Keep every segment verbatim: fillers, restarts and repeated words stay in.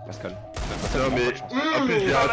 Pascal. Non mais, en plus j'ai un...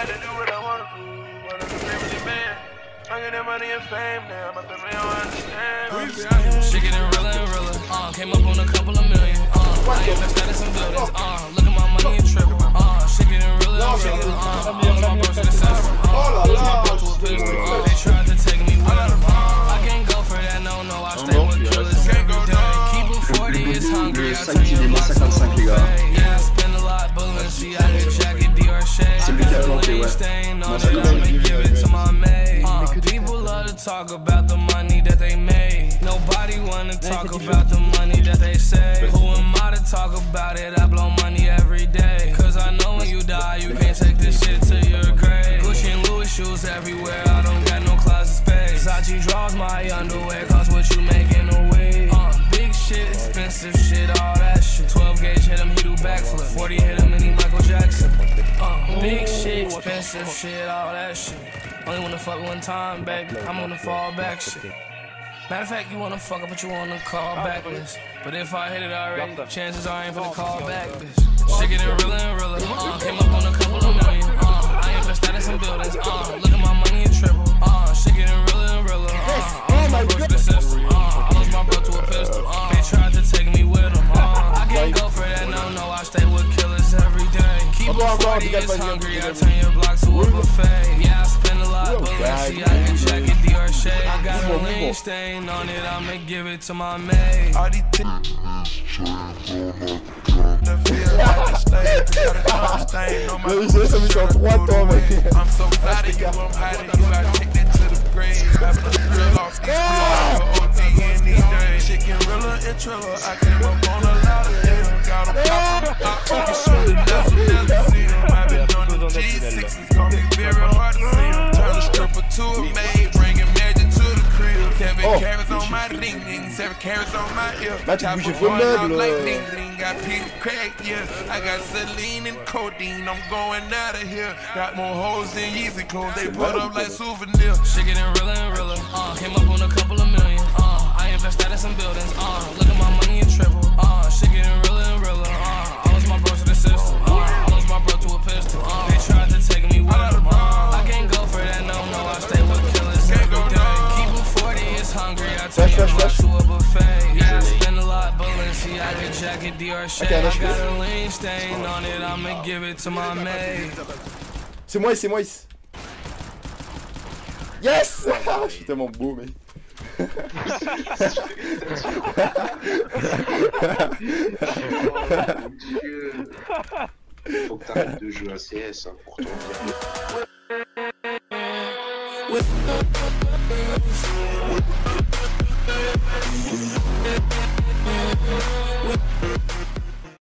She getting realer and realer. Uh, came up on a couple of million. Uh, I invested in some buildings. Uh, look at my money and triple. Uh, she getting realer and realer. Uh, all of my bros to the system. Uh, all of my bros to a pistol. Uh, they tried to take me with them. Uh, I can't go for that. No, no, I stay with killers every day. Keep it forty, it's hungry. I turn your block to a buffet. Yeah, I spend a lot, Balenciaga jacket, Dior shade. I got a lean stain on it. I'ma give it to my maid. Uh, people love to talk about the money that they made. Nobody wanna talk about the money that they say. Who am I to talk about it? I blow money every day. Cause I know when you die, you can't take this shit to your grave. Gucci and Louis shoes everywhere, I don't got no closet space. Versace draws my underwear, cost what you make in a week. Uh, big shit, expensive shit, all that shit. twelve gauge hit him, he do backflip. forty hit him and he Michael Jackson. Uh, big shit, expensive shit, all that shit. Only wanna fuck one time, baby. I'm on the fall back shit. Matter of fact, you wanna fuck up, but you on the call back list. But if I hit it already, chances are I ain't finna call back, bitch. She getting realer and realer. Uh, came up on a couple of million. Uh, I invested in some buildings. Uh, look at my money and triple. Uh, she getting realer and realer. Uh, I lost my bro to the system. Uh, I lost my bro to a pistol. Uh, they tried to take me with them. Uh, I can't go for that, no, no. I stay with killers every day. Keep it forty, it's hungry. I turn your block to a buffet. Yeah, I spend a lot, Balenciaga jacket, Dior shade. I got a lean stain on it, I'ma give it to my maid. All these I'm so proud of you, I'm proud of you, I take that to the grave. Having a grill off these O T any day. Chicken realer and triller, I came up on a lot of them. Got them poppin' up, fucking shooting, never, never see them. I've been on the G sixes, call me very hard to see them. Turn a stripper to a maid, bringing magic to the crib. Seven Oh. carats on my ring, ring, seven carats on my ear. Là, tu Chopper bouges going le out meuble. like ding, ding. Got Peter Craig, yeah. I got Celine and codeine, I'm going out of here. Got more hoes than Yeezy clothes, they put up like souvenirs. She getting realer and realer. Uh, came up on a couple of million. Uh, I invested in some buildings. Uh, look at my money and triple. Uh, she getting realer and realer. Uh, I lost my bro to the system. Uh, I lost my bro to a pistol. Uh, they tried to take me with them. Uh, I can't go for that, no, no. I stay with killers every day. Keep it forty, it's hungry. I turn your block to a buffet. Yeah, I spend a lot, Balenciaga jacket, Dior shade. I got a lean stain on it, I'ma give it to my maid. C'est moi, c'est moi. Yes. Je suis tellement beau, mec. Oh mon dieu. Faut que t'arrêtes de jouer à C S hein, pour ton bien.